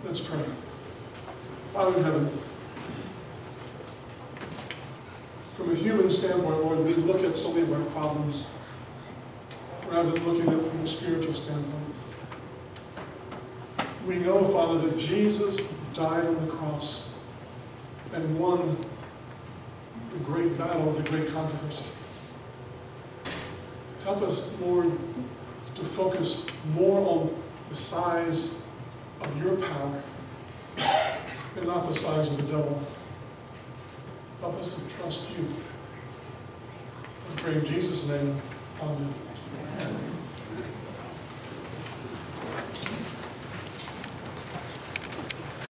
Let's pray. Father in heaven, from a human standpoint, Lord, we look at so many of our problems rather than looking at it from a spiritual standpoint. We know, Father, that Jesus died on the cross and won the great battle, the great controversy. Help us, Lord, to focus more on the size of your power and not the size of the devil. Help us to trust you. I pray in Jesus' name. Amen.